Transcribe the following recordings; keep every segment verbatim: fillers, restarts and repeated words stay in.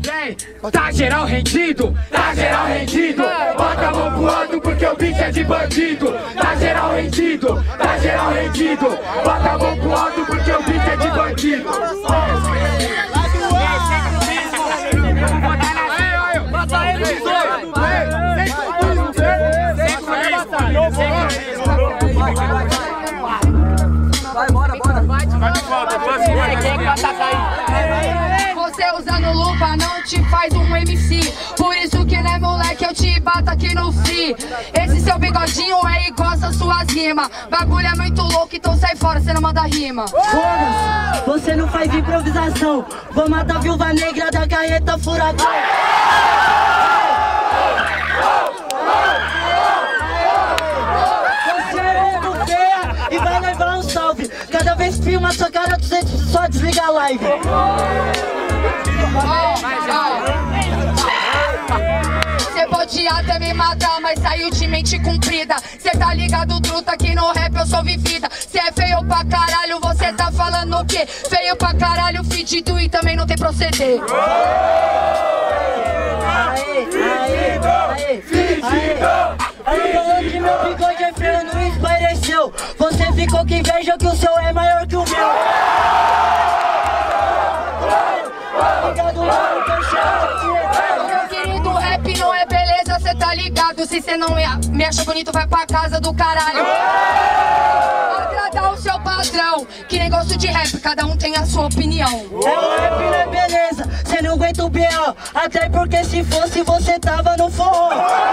Vem, tá geral rendido, tá geral rendido. Bota a mão pro alto porque o beat é de bandido. Tá geral rendido, tá geral rendido. Bota a mão pro alto porque o beat é de bandido. Bota ele nos dois. Vai, bora, bora. Vai de volta, você usando luva não te faz um M C. Por isso que né, moleque, eu te bato aqui no free. Esse seu bigodinho é igual às suas rimas. Bagulho é muito louco, então sai fora, você não manda rima. Foda-se, você não faz improvisação. Vou matar a viúva negra da carreta furacão. Você é muito feia e vai levar um salve. Cada vez que filma sua cara, você só desliga a live. Cê pode até me matar, mas saiu de mente cumprida. Cê tá ligado, truta, que no rap eu sou vivida. Cê é feio pra caralho, você tá falando o quê? Feio pra caralho, fedido e também não tem proceder. Aê, aê, aê, aê. Aí falando que meu bigode é feio, não esclareceu. Você ficou com inveja que o seu é maior que o meu. Meu querido, rap não é beleza, cê tá ligado. Se cê não me acha bonito, vai pra casa do caralho. Agradar o seu padrão, que negócio de rap, cada um tem a sua opinião. É o rap não é beleza, cê não aguenta o B O. Até porque se fosse você tava no forró.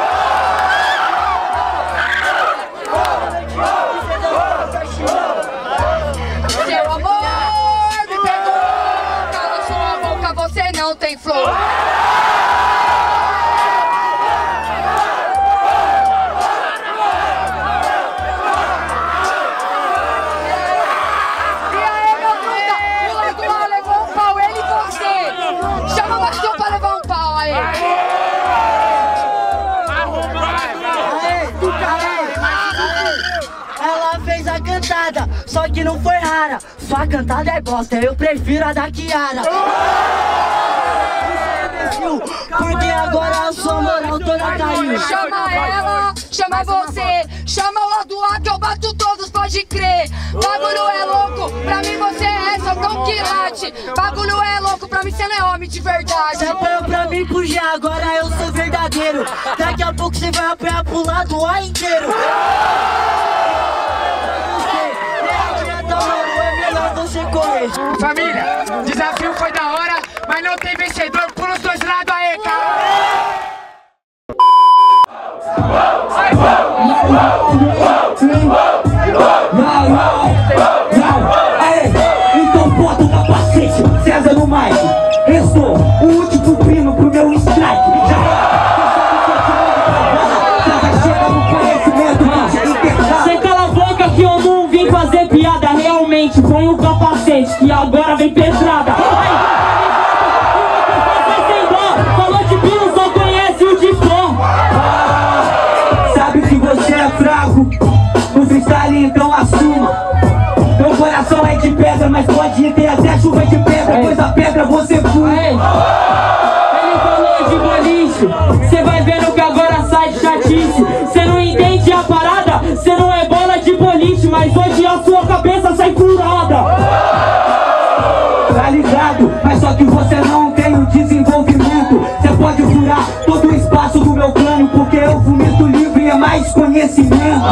Seu amor me pegou, cala sua boca, você não tem flor. E aí, meu truta, o Lego lá levou um pau, ele e você. Chama o Bastião pra levar um pau aí. Ela fez a cantada, só que não foi rara. Sua cantada é bosta, eu prefiro a da Kiara. Você é imbecil, porque agora a sua moral toda caiu. Chama ela, chama você, chama o lado A que eu bato todos, pode crer. Bagulho é louco, pra mim você é só tão quilate. Bagulho é louco, pra mim você não é homem de verdade. Você apanhou pra mim fugir, agora eu sou verdadeiro. Daqui a pouco você vai apanhar pro lado A inteiro. família, desafio foi da hora, mas não tem vencedor por os dois lados aí, cara. Então bota o capacete, César no mic. Eu sou o último primo pro meu strike. Cê cala a boca que eu não vim fazer piada. Realmente, põe o capacete que agora vem pedrada. Falou de pino, só conhece o de flor. Sabe que você é fraco no freestyle, então assuma. Meu coração é de pedra, mas pode ter até chuva de pedra, pois a pedra você fuma. Ele falou de boliche, cê vai vendo que agora sai de chatice. Cê não entende a parada, cê não é bola de boliche, mas hoje a sua cabeça sai curada. Tá ligado? Mas só que você não tem o desenvolvimento. Cê pode furar todo o espaço do meu crânio, porque eu vomito livre e é mais conhecimento.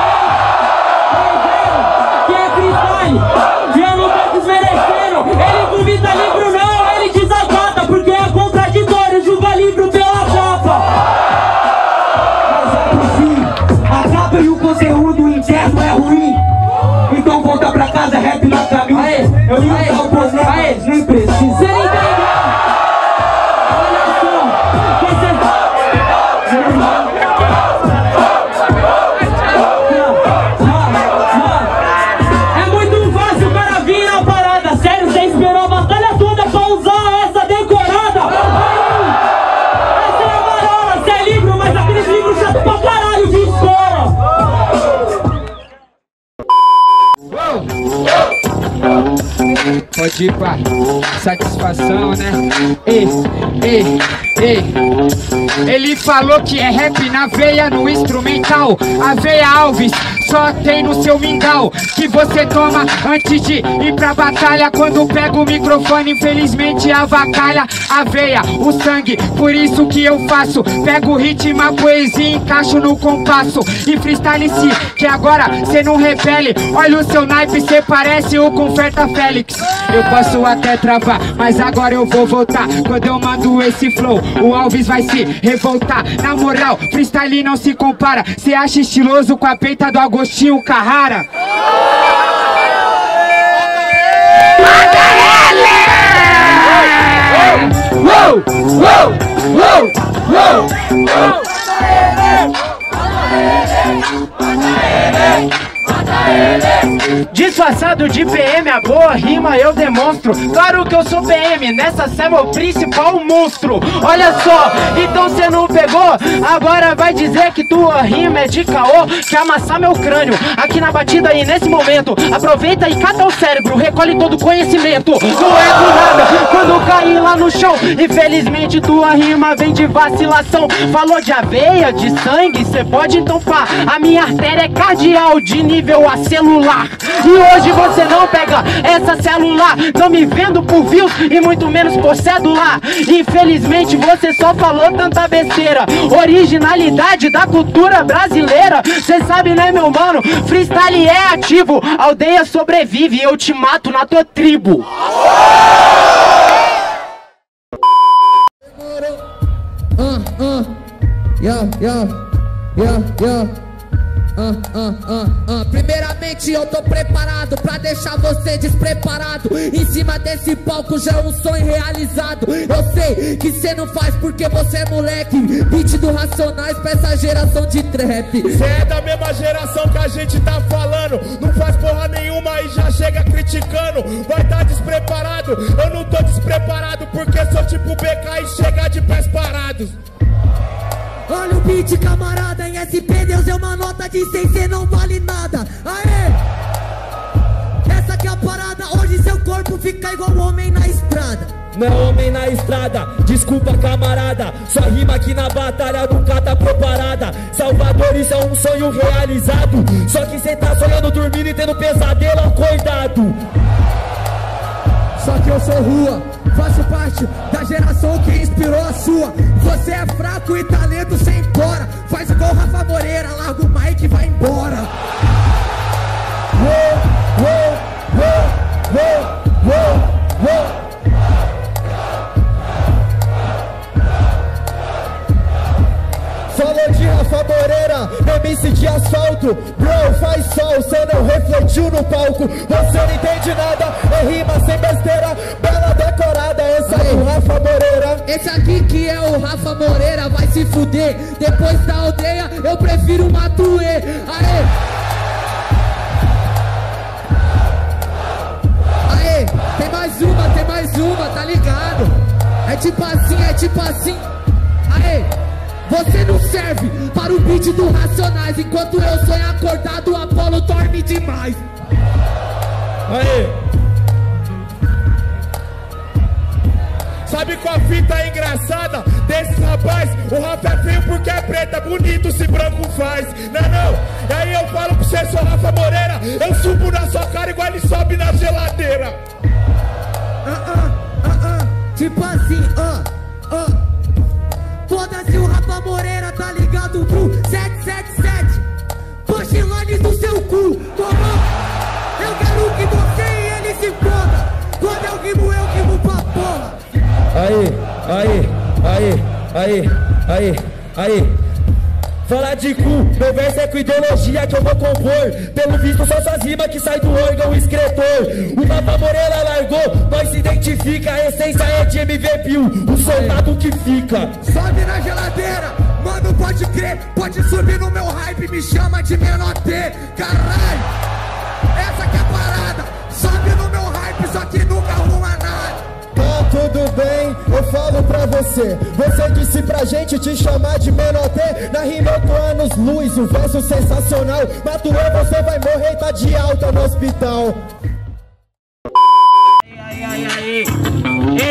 Que é freestyle, e eu não tô desmerecendo. Ele vomita livro não, ele desacata, porque é contraditório, julga livro pela capa. Mas é pro fim, acaba e o conteúdo interno é ruim. Então volta pra casa, rap na camisa. Eu ia usar o boné, mas nem precisa. Cê não entendeu? Olha só, você... de pá, satisfação, né? Ei, ei, ei. Ele falou que é rap na veia, no instrumental. A veia Alves só tem no seu mingau, que você toma antes de ir pra batalha. Quando pega o microfone, infelizmente avacalha a veia, o sangue, por isso que eu faço. Pego o ritmo, a poesia, encaixo no compasso e freestyle-se, que agora cê não repele. Olha o seu naipe, cê parece o Conferta Félix. Eu posso até travar, mas agora eu vou voltar. Quando eu mando esse flow, o Alves vai se revoltar. Na moral, freestyle não se compara. Cê acha estiloso com a peita do Agostinho Carrara? Mata ele! Uou, uou, uou, uou, uou. Mata ele! Mata ele! Mata ele! Disfarçado de P M, a boa rima eu demonstro. Claro que eu sou P M, nessa cena o principal monstro. Olha só, então cê não pegou? Agora vai dizer que tua rima é de caô, que amassar meu crânio aqui na batida aí nesse momento. Aproveita e cata o cérebro, recolhe todo o conhecimento. Não é do nada quando cair lá no chão. Infelizmente tua rima vem de vacilação. Falou de aveia, de sangue, cê pode então pá. A minha artéria é cardial de nível a celular. E hoje você não pega essa celular, não me vendo por views e muito menos por cédula. Infelizmente você só falou tanta besteira. Originalidade da cultura brasileira, cê sabe né meu mano, freestyle é ativo. Aldeia sobrevive, eu te mato na tua tribo. Uh, uh, yeah, yeah, yeah, yeah. Uh, uh, uh, uh. Primeiramente eu tô preparado pra deixar você despreparado. Em cima desse palco já é um sonho realizado. Eu sei que cê não faz porque você é moleque. Beat do Racionais pra essa geração de trap. Cê é da mesma geração que a gente tá falando. Não faz porra nenhuma e já chega criticando. Vai tá despreparado, eu não tô despreparado porque sou tipo B K e chega de pés parados. Olha o beat, camarada, em S P Deus é uma nota de cem, cê não vale nada. Aê! Essa que é a parada, hoje seu corpo fica igual homem na estrada. Não é homem na estrada, desculpa camarada. Sua rima aqui na batalha nunca tá preparada. Salvador, isso é um sonho realizado. Só que cê tá sonhando, dormindo e tendo pesadelo acordado. Só que eu sou rua, faço parte da geração que inspirou a sua. Você é fraco e talento sem embora. Faz igual Rafa Moreira, larga o mic e vai embora. Uou, uou, uou, uou, uou. Falou de Rafa Moreira, M C de asfalto. Bro, faz sol, cê não refletiu no palco. Você não entende nada, é rima sem besteira. Bela decorada, essa é o Rafa Moreira. Esse aqui que é o Rafa Moreira vai se fuder. Depois da aldeia eu prefiro Matuê. Aê! Aê! Tem mais uma, tem mais uma, tá ligado? É tipo assim, é tipo assim. Aê! Você não serve para o beat do Racionais. Enquanto eu sonho acordado, o Apolo dorme demais. Aê! Sabe qual a fita engraçada desse rapaz? O Rafa é feio porque é preta, bonito se branco faz. Não, não. E aí eu falo pra você, sou Rafa Moreira. Eu subo na sua cara igual ele sobe na geladeira. Ah, ah, ah, ah. Tipo assim, ah, ah. Foda-se o Rafa Moreira, tá ligado pro sete sete sete. Punchline do seu cu, tomou? Eu quero que você e ele se foda. Quando eu rimo, eu rimo pra porra. Aí, aí, aí, aí, aí, aí. Falar de cu, meu verso é com ideologia que eu vou compor. Pelo visto só suas rimas que sai do órgão escritor. O Rafa Moreira largou, nós se identifica. A essência é de M V P U, o soldado que fica. Sobe na geladeira, mano, pode crer. Pode subir no meu hype, me chama de menor T. Caralho, essa que é a parada. Sobe no meu hype, só que nunca arruma nada. Tá tudo bem, eu falo pra você. Você disse pra gente te chamar de menor T. Na rima eu tô anos luz, o verso sensacional. Matuê, você vai morrer, tá de alta no hospital. Ai, ai,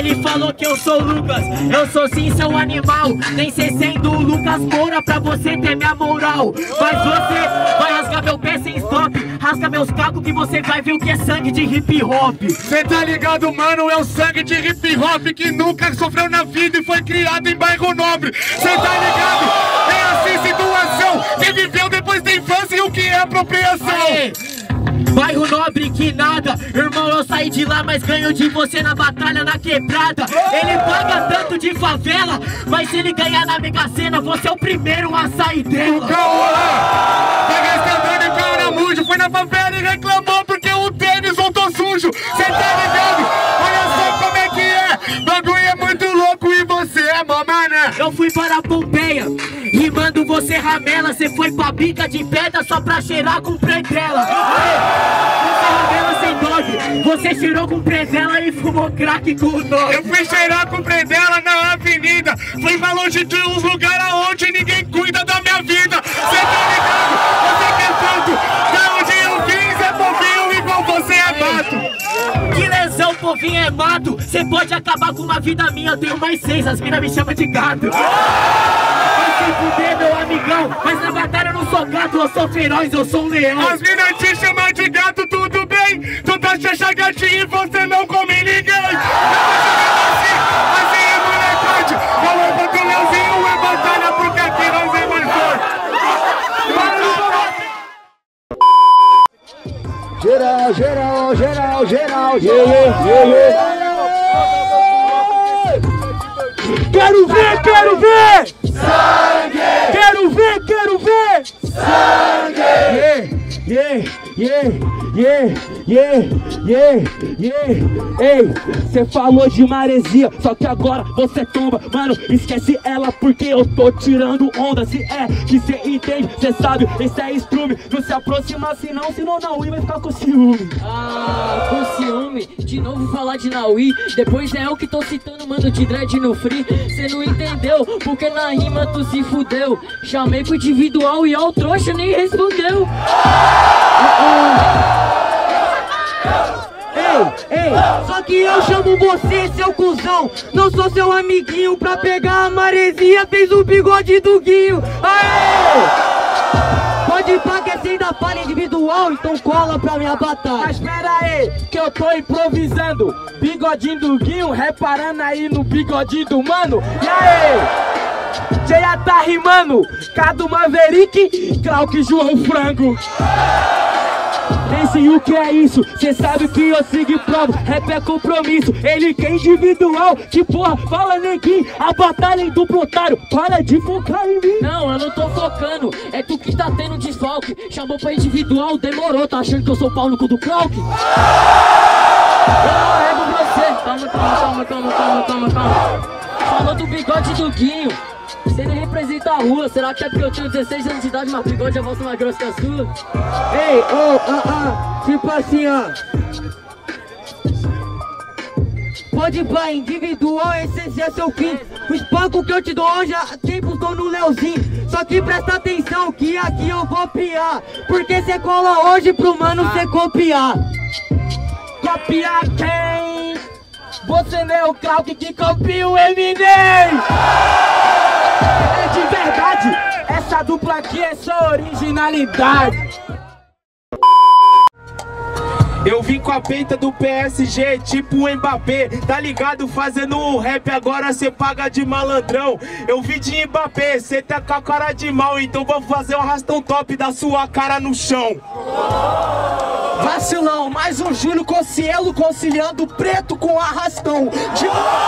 Ele falou que eu sou o Lucas, eu sou sim seu animal. Nem sei sendo o Lucas Moura pra você ter minha moral. Mas você vai rasgar meu pé sem stop, rasga meus cacos que você vai ver o que é sangue de hip hop. Cê tá ligado, mano? É o sangue de hip hop que nunca sofreu na vida e foi criado em bairro nobre. Cê tá ligado? É assim situação que viveu depois da infância e o que é apropriação. Aê. Bairro nobre que nada, irmão, eu saí de lá, mas ganho de você na batalha, na quebrada. Ele paga tanto de favela, mas se ele ganhar na Mega Sena, você é o primeiro a sair dela. Vai gastando em Caramujo, foi na favela e reclamou porque o tênis voltou sujo. Cê tá ligado? Olha só como é que é, bagulho é muito louco e você é mó mané. Eu fui para Pompeia, rimando você ramela. Cê foi pra bica de pedra só pra cheirar com predela. Você ramela sem dog, você cheirou com predela e fumou crack com o dog. Eu fui cheirar com predela na avenida, fui pra longe de uns lugares aonde ninguém cuida da minha vida. Cê tá ligado? Você que é tanto, da onde eu vim, Zé Povinho igual você é mato. Que lesão, povinho é mato. Cê pode acabar com uma vida minha, eu tenho mais seis, as mina me chamam de gato. Vai se fuder, meu amigão, mas na batalha eu não sou gato, eu sou feroz, eu sou um leão. As mina te chamam de gato, tudo bem? Tu tá checha gatinho e você não come ninguém. Assim, assim é molecade. Eu levanto o leãozinho, é batalha porque aqui nós é mais forte. Geral, geral, geral, geral, yeah, yeah, yeah. Quero ver, quero ver! Sangue! Quero ver, quero ver! Sangue! Yeah, yeah, yeah, yeah, yeah, yeah, yeah. Ei, cê falou de maresia, só que agora você tomba. Mano, esquece ela porque eu tô tirando onda. Se é que cê entende, cê sabe, esse é estrume. Não se aproxima assim não, senão Naui vai ficar com ciúme. Ah, com ciúme, de novo falar de Naui. Depois é eu que tô citando mano de dread no free. Cê não entendeu, porque na rima tu se fudeu. Chamei pro individual e ó o trouxa nem respondeu. Ei, ei, só que eu chamo você, seu cuzão. Não sou seu amiguinho pra pegar a maresia. Fez o bigode do Guinho. Aê! Pode pá que esse ainda fala individual, então cola pra minha batalha. Mas pera aí, que eu tô improvisando. Bigodinho do Guinho, reparando aí no bigodinho do mano. E aí? Já tá rimando, Cado Maverick, Clark João Frango. Pense o que é isso, cê sabe que eu sigo e provo. Rap é compromisso, ele que é individual. Que porra, fala neguinho, a batalha em duplo otário. Para de focar em mim. Não, eu não tô focando, é tu que tá tendo desfalque. Chamou pra individual, demorou, tá achando que eu sou o pau no cu do Clark? Eu não arrego você. Calma, calma, calma, calma, calma, calma, calma. Falou do bigode do Guinho. Você nem representa a rua, será que é porque eu tenho dezesseis anos de idade, mas bigode é a volta mais grossa que a sua? Ei, oh, ah, ah, tipo assim, ó. Pode pá, individual, esse é seu fim. O espanco que eu te dou hoje há tempos tô no Leozinho. Só que presta atenção que aqui eu vou piar. Porque cê cola hoje pro mano cê copiar. Copiar quem? Você não é o Clark que copia o Eminem! É de verdade, essa dupla aqui é só originalidade. Eu vim com a peita do P S G, tipo o Mbappé. Tá ligado? Fazendo um rap, agora cê paga de malandrão. Eu vim de Mbappé, cê tá com a cara de mal. Então vou fazer um arrastão top da sua cara no chão. Vacilão, mais um Júlio Cossielo conciliando preto com arrastão. De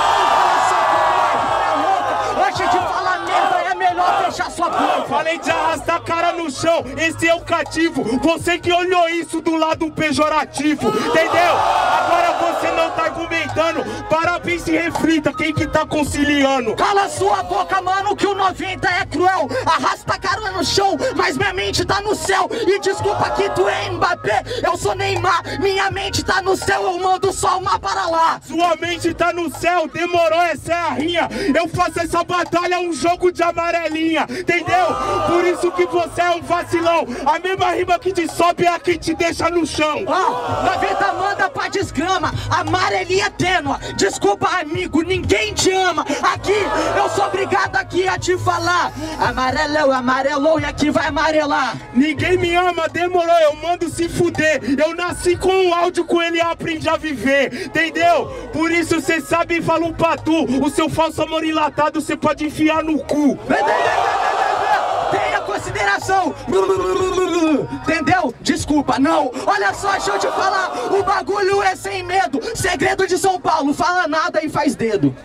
antes de falar merda é melhor fechar sua boca. Falei de arrastar a cara no chão, esse é o cativo. Você que olhou isso do lado pejorativo, entendeu? Agora você não tá argumentando, parabéns e reflita quem que tá conciliando. Cala sua boca, mano, que o noventa é cruel. Arrasta a cara no chão, mas minha mente tá no céu. E desculpa que tu é Mbappé, eu sou Neymar. Minha mente tá no céu, eu mando só uma para lá. Sua mente tá no céu, demorou, essa é a rinha. Eu faço essa batalha, um jogo de amarelinha, entendeu? Por isso que você é um vacilão. A mesma rima que te sobe é a que te deixa no chão. Ó, noventa manda pra desgrama, amarelinha. ele é tênua. Desculpa, amigo, ninguém te ama. Aqui, eu sou obrigado aqui a te falar. Amarelou, amarelou e aqui vai amarelar. Ninguém me ama, demorou, eu mando se fuder. Eu nasci com o áudio, com ele aprendi a viver, entendeu? Por isso cê sabe e fala um patu. O seu falso amor enlatado cê pode enfiar no cu. Tenha consideração. Entendeu? Desculpa, não. Olha só, deixa eu te falar. O bagulho é sem medo. Segredo de São Paulo. Fala nada e faz dedo.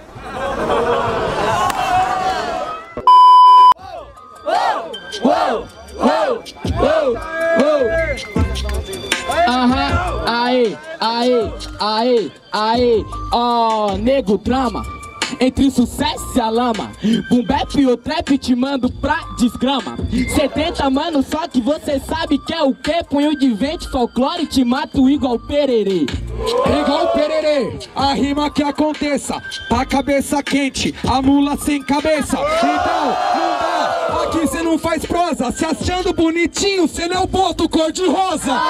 Aham, aí, aí, aí, aí, ó, nego drama. Entre sucesso e a lama, boom bap e o trap te mando pra desgrama. setenta mano, só que você sabe que é o quê? Punho de vento, folclore, te mato igual pererê. Igual pererê, a rima que aconteça, tá cabeça quente, a mula sem cabeça. Então, não dá, aqui cê não faz prosa, se achando bonitinho, cê não é o boto cor de rosa.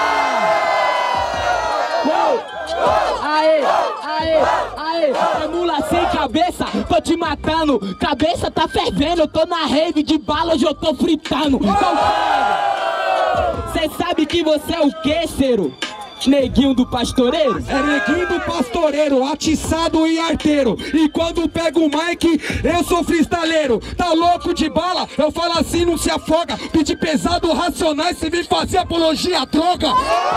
Aê, aê, aê, é mula sem cabeça, tô te matando. Cabeça tá fervendo, eu tô na rave de bala, hoje eu tô fritando. Cê sabe que você é o quê, cero? Neguinho do pastoreiro? É neguinho do pastoreiro, atiçado e arteiro. E quando pego o mic, eu sou freestaleiro. Tá louco de bala? Eu falo assim, não se afoga. Pedir pesado, racionais, você vem fazer apologia à droga.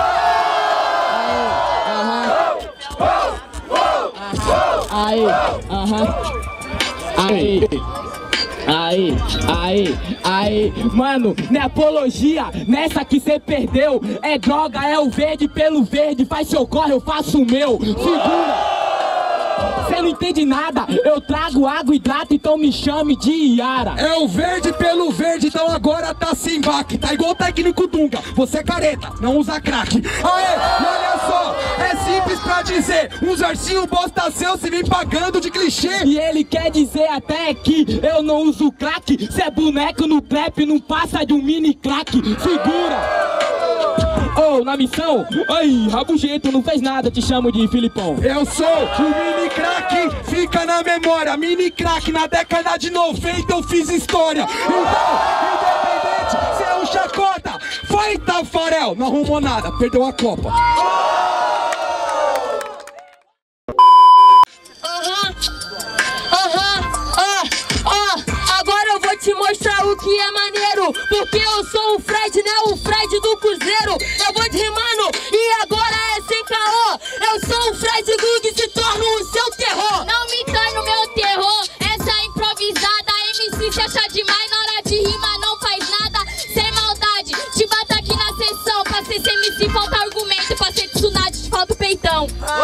Aí, aham, aí, aí, aí, aí, mano, não é apologia, nessa que cê perdeu, é droga, é o verde pelo verde, faz seu corre, eu faço o meu, segura. Cê não entende nada, eu trago água e hidrato, então me chame de Iara. É o verde pelo verde, então agora tá sem baque. Tá igual o técnico Dunga, você é careta, não usa crack. Aê, e olha só, é simples pra dizer, uns versinhos bosta seu se vem pagando de clichê. E ele quer dizer até que eu não uso crack, cê é boneco no trap, não passa de um mini crack. Segura. Oh, na missão, ai, rabugento, não fez nada, te chamo de Filipão. Eu sou o mini crack, fica na memória. Mini crack, na década de noventa eu fiz história. Então, independente, cê é um chacota. Vai, Tafarel, não arrumou nada, perdeu a Copa. Aham, aham, ah, ah, agora eu vou te mostrar o que é maneiro, porque eu sou o Fred, né, o Fred do Cruzeiro. Eu vou te rimando e agora é sem caô. Eu sou o Fred Gug, se torno o seu terror. Não me torno meu terror, essa improvisada. M C se acha demais, na hora de rimar não faz nada. Sem maldade, te bato aqui na sessão. Pra ser M C falta argumento, pra ser tsunade te falta o peitão.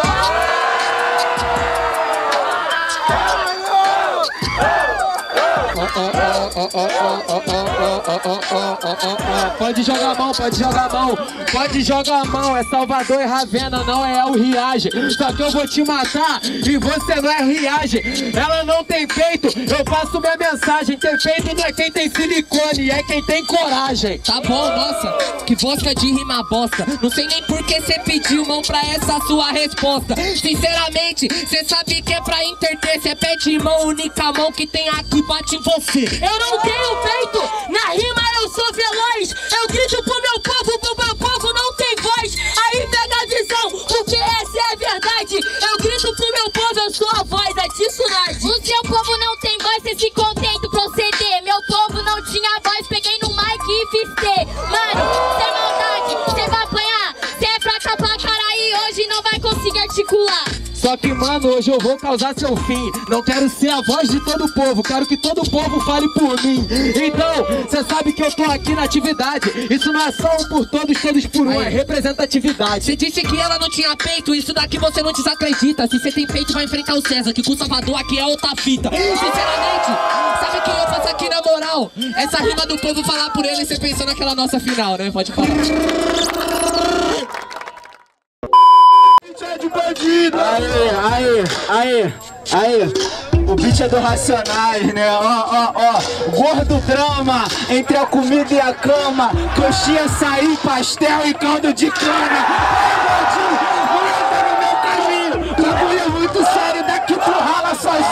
Pode jogar a mão, pode jogar a mão, pode jogar a mão, é Salvador e Ravena, não é El Riage. Só que eu vou te matar e você não é Riage. Ela não tem peito, eu passo minha mensagem. Ter peito não é quem tem silicone, é quem tem coragem. Tá bom, nossa, que bosta de rima bosta. Não sei nem por que cê pediu mão pra essa sua resposta. Sinceramente, cê sabe que é pra interter. Cê pede mão, única mão que tem aqui bate em você. Eu não tenho peito, na rima eu sou veloz. Eu grito pro meu povo, pro meu povo não tem voz. Aí pega a visão, porque essa é a verdade. Eu grito pro meu povo, eu sou a voz da tsunade. O seu povo não tem voz, cê se contenta proceder. Meu povo não tinha voz, peguei no mic e fiz ter. Mano, sem maldade, cê vai apanhar. Cê é fraca pra caralho e hoje não vai conseguir articular. Só que, mano, hoje eu vou causar seu fim. Não quero ser a voz de todo o povo, quero que todo o povo fale por mim. Então, cê sabe que eu tô aqui na atividade. Isso não é só um por todos, todos por um, é representatividade. Você disse que ela não tinha peito, isso daqui você não desacredita. Se você tem peito, vai enfrentar o César, que com o Salvador aqui é outra fita. Sinceramente, sabe o que eu faço aqui na moral? Essa rima do povo falar por ele, você pensou naquela nossa final, né? Pode falar. De bandido! Aê, aê, aê, aê! O beat é do Racionais, né? Ó, ó, ó! Gordo drama entre a comida e a cama. Coxinha, açaí, pastel e caldo de cana. Ai, gordinho, não entra no meu caminho.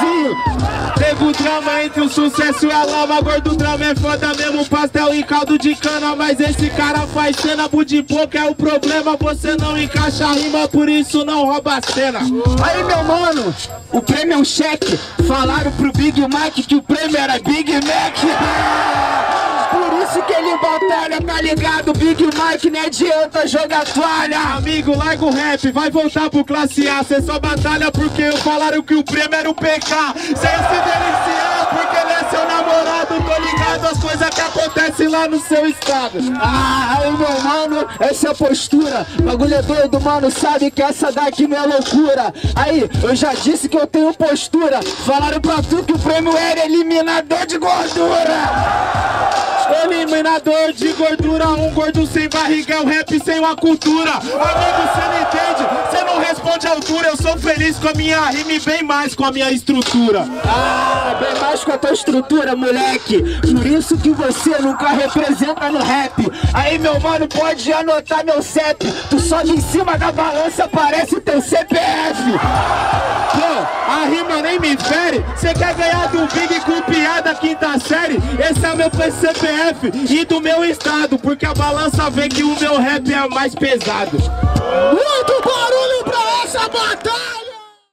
sozinho. Teve o drama entre o sucesso e a lama. Gordo drama é foda mesmo, pastel e caldo de cana. Mas esse cara faz cena, de pouco é o problema. Você não encaixa a rima, por isso não rouba a cena. Aí meu mano, o prêmio é um cheque. Falaram pro Big Mike que o prêmio era Big Mac. Por isso que ele batalha, tá ligado? Big Mike não adianta jogar toalha. Amigo, larga o rap, vai voltar pro classe A. Cê só batalha porque falaram que o prêmio era o P K. Sem se deliciar, porque ele é seu namorado. Tô ligado às coisas que acontecem lá no seu estado. Ah, aí meu mano, essa é a postura. Bagulho é doido, mano, sabe que essa daqui não é loucura. Aí, eu já disse que eu tenho postura. Falaram pra tu que o prêmio era eliminador de gordura. Eliminador de gordura, um gordo sem barriga é um rap sem uma cultura. Amigo, cê não entende, cê não responde à altura. Eu sou feliz com a minha rima e bem mais com a minha estrutura. Ah, bem mais com a tua estrutura, moleque. Por isso que você nunca representa no rap. Aí meu mano, pode anotar meu C E P. Tu sobe em cima da balança, aparece teu C P F. Pô, a rima nem me fere. Cê quer ganhar do Big com piada quinta série? Esse é o meu C P F e do meu estado, porque a balança vê que o meu rap é mais pesado. Muito barulho pra essa batalha!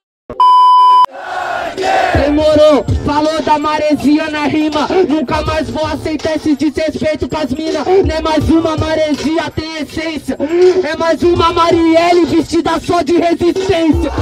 Demorou, falou da maresia na rima. Nunca mais vou aceitar esse desrespeito com as minas. Não é mais uma maresia, tem essência. É mais uma Marielle vestida só de resistência.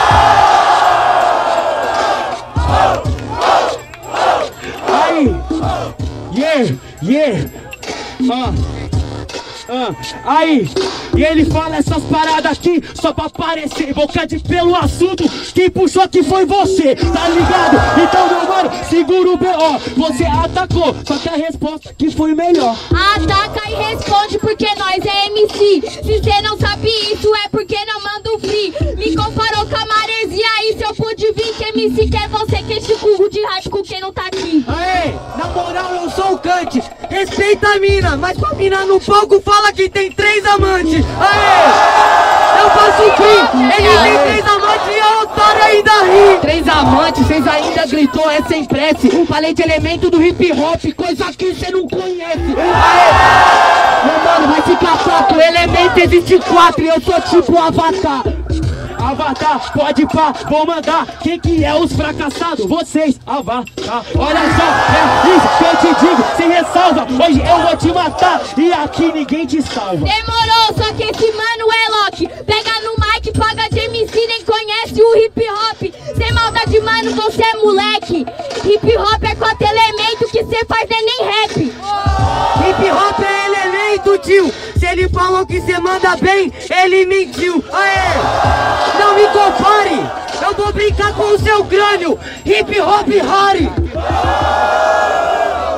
Aí, yeah, yeah, uh. Ah, aí, e ele fala essas paradas aqui só pra aparecer. Boca de pelo assunto, quem puxou aqui foi você, tá ligado? Então meu mano, segura o B O. Você atacou, só que a resposta aqui foi melhor. Ataca e responde porque nós é M C. Se cê não sabe isso é porque não manda o free. Me comparou com a maresia aí, se eu pude vir que M C quer você que este curro de rap com quem não tá aqui. Aê, na moral eu sou o Kant. Respeita a mina, mas com a mina no palco fala que tem três amantes. Aê, eu faço o crime. Ele tem três amantes e a otária ainda ri. Três amantes, vocês ainda gritou, é sem prece. Falei de elemento do hip hop, coisa que você não conhece. Aê, meu mano, vai ficar fraco. Elemento existe quatro e eu sou tipo Avatar. Avatar, pode pá, vou mandar. Quem que é os fracassados? Vocês, Avatar. Olha só, é isso que eu te digo, sem ressalva. Hoje eu vou te matar e aqui ninguém te salva. Demorou, só que esse mano é Loki. Pega no mic, paga de M C, nem conhece o hip hop. Sem maldade, mano, você é moleque. Hip hop é quatro elementos que cê faz é nem rap. Hip hop é elemento, tio. Se ele falou que cê manda bem, ele mentiu. Aê, não me compare. Eu vou brincar com o seu crânio. Hip hop Harry.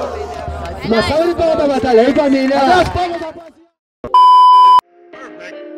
Uma salva de palmas da batalha aí, família.